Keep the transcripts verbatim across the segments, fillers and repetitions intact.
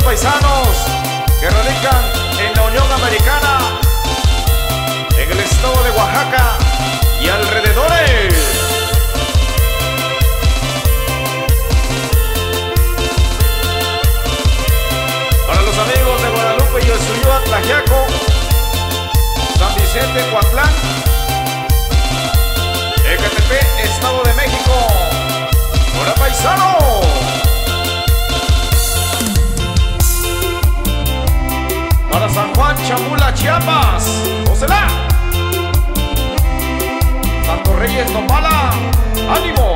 paisanos que radican en la Unión Americana, en el estado de Oaxaca y alrededores. Para los amigos de Guadalupe y Osuyúa, Tlaxiaco, San Vicente, Coatlán, Ecatepec, Estado de México. ¡Hola, paisano! Para San Juan, Chamula, Chiapas, ¡Josela! Santo Reyes, Nopala, ¡ánimo!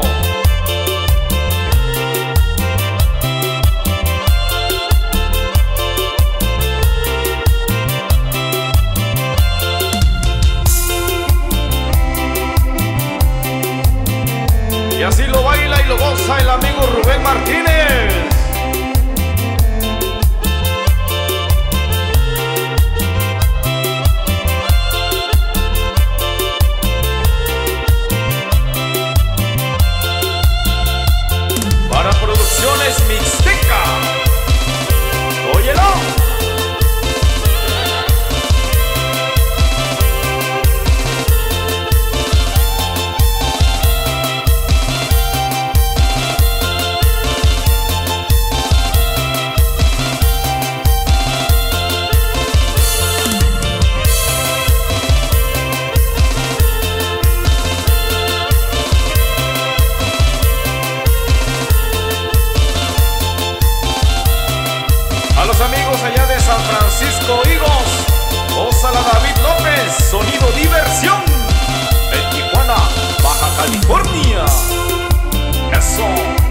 Y así lo baila y lo goza el amigo Rubén Martínez. Para Producciones Mixteca, óyelo. A los amigos allá de San Francisco, Higos, gózala David López, sonido diversión, en Tijuana, Baja California. Eso.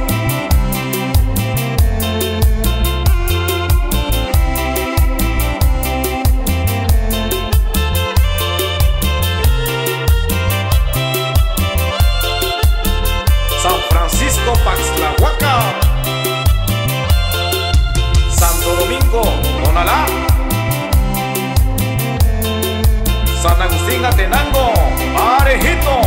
San Francisco, Paxtlahuaca, Santo Domingo, Tonalá, San Agustín, Atenango, Parejito.